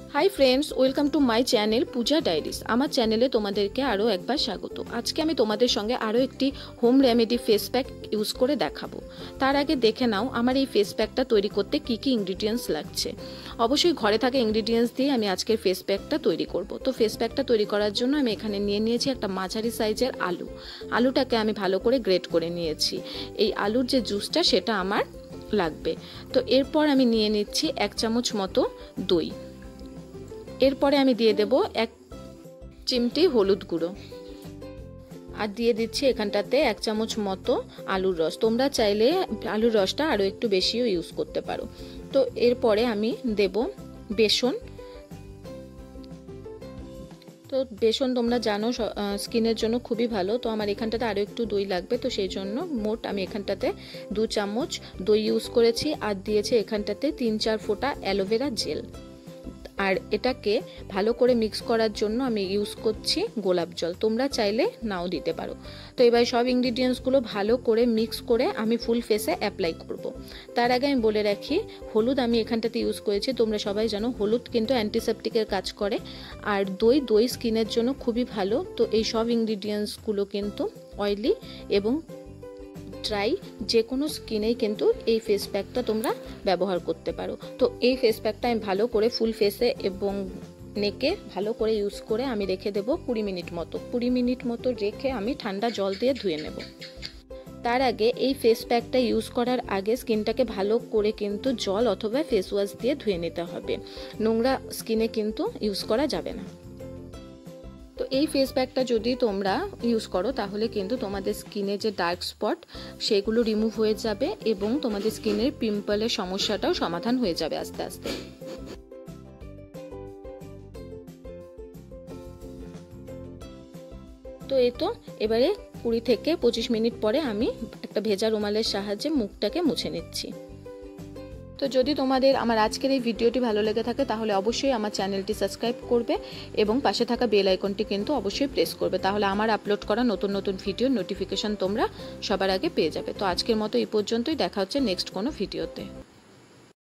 High friends welcome to my channel Puja diaries. आमार चैनेले तोमादेरके आरो एकबार स्वागत। आज के आमी तोमादेर संगे आरो एकटी home remedy face pack use करे देखाबो। तार आगे देखे नाओ आमार एई फेस पैकटा तैरी करते की इनग्रेडिएंट्स लागछे। अवश्यई घरे थाका इनग्रेडिएंट्स दिये आमी आजकेर फेस पैकटा तैरी करब। तो फेस पैकटा तैरी करार जोन्नो आमी एखाने निये नियेछि एकटा माझारि साइजेर आलू। आलूटाके आमी भालो करे ग्रेट करे नियेछि। एई आलुर जे जुसटा सेटा आमार लागबे। तो एरपर आमी निये निচ্ছি 1 চামচ मतो दई। एरपरे आमी दिए देब 1 चिमटी हलुद गुड़ो और दिए दिच्छी एखानटाते 1 चामच मतो आलुर रस। तोमरा चाइले आलुर रसटा आरो एकटू बेशिओ यूज करते पारो। तो एरपरे आमी देब बेसन। तो बेसन तोमरा जानो स्किनेर जोन्नो खूबई भालो। तो आमार एखानटाते आरो एकटू दई लागबे। तो सेई जोन्नो मोट आमी एखानटाते 2 चामच दई यूज करेछि और दिएछि एखानटाते 3-4 फोटा एलोवेरा जेल। और एटाके भालो करे मिक्स करार जोन्नो आमी यूज करछि गोलाप जल। तोमरा चाइले नाओ दिते पारो। तो एबार सब इनग्रेडिएंट्सगुलो भालो करे मिक्स करे आमी फुल फेसे अ্যাপ্লাই करब। तार आगे आमी बोले राखी हलुद आमी एखानटाते यूज करेछि। तोमरा सबाई जानो हलुद किन्तु অ্যান্টিসেপ্টিকের কাজ করে আর দই স্কিনের জন্য খুবই ভালো। তো এই সব ইনগ্রেডিয়েন্টসগুলো কিন্তু অয়েলি এবং ড্রাই যে কোনো স্কিনেই কিন্তু এই ফেস প্যাকটা তোমরা ব্যবহার করতে পারো। তো এই ফেস প্যাকটা আমি ভালো করে ফুল ফেসে এবং নেকে ভালো করে ইউজ করে আমি রেখে দেব 20 মিনিট মতো। 20 মিনিট মতো রেখে আমি ঠান্ডা জল দিয়ে ধুয়ে নেব। তার আগে এই ফেস প্যাকটা ইউজ করার আগে স্কিনটাকে ভালো করে কিন্তু জল অথবা ফেস ওয়াশ দিয়ে ধুয়ে নিতে হবে। নোংরা স্কিনে কিন্তু ইউজ করা যাবে না। তো এই ফেস প্যাকটা যদি তোমরা ইউজ করো তাহলে কিন্তু তোমাদের স্কিনে যে ডার্ক স্পট সেগুলো রিমুভ হয়ে যাবে এবং তোমাদের স্কিনের পিম্পলের সমস্যাটাও সমাধান হয়ে যাবে আস্তে আস্তে। তো এই তো এবারে 20 থেকে 25 মিনিট পরে আমি একটা ভেজা রুমালের সাহায্যে মুখটাকে মুছে নিচ্ছি। তো যদি তোমাদের আমার আজকের এই ভিডিওটি ভালো লেগে থাকে তাহলে অবশ্যই আমার চ্যানেলটি সাবস্ক্রাইব করবে এবং পাশে থাকা বেল আইকনটি কিন্তু অবশ্যই প্রেস করবে। তাহলে আমার আপলোড করা নতুন নতুন ভিডিওর নোটিফিকেশন তোমরা সবার আগে পেয়ে যাবে। তো আজকের মতো এই পর্যন্তই। দেখা হচ্ছে নেক্সট কোনো ভিডিওতে।